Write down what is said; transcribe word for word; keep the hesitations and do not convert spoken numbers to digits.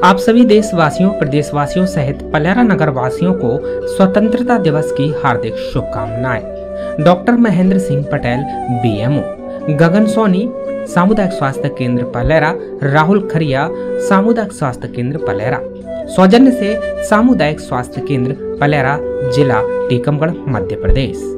आप सभी देशवासियों प्रदेशवासियों सहित पलेरा नगर वासियों को स्वतंत्रता दिवस की हार्दिक शुभकामनाएं। डॉक्टर महेंद्र सिंह पटेल बीएमओ, गगन सोनी सामुदायिक स्वास्थ्य केंद्र पलेरा, राहुल खरिया सामुदायिक स्वास्थ्य केंद्र पलेरा। सौजन्य से सामुदायिक स्वास्थ्य केंद्र पलेरा, जिला टीकमगढ़, मध्य प्रदेश।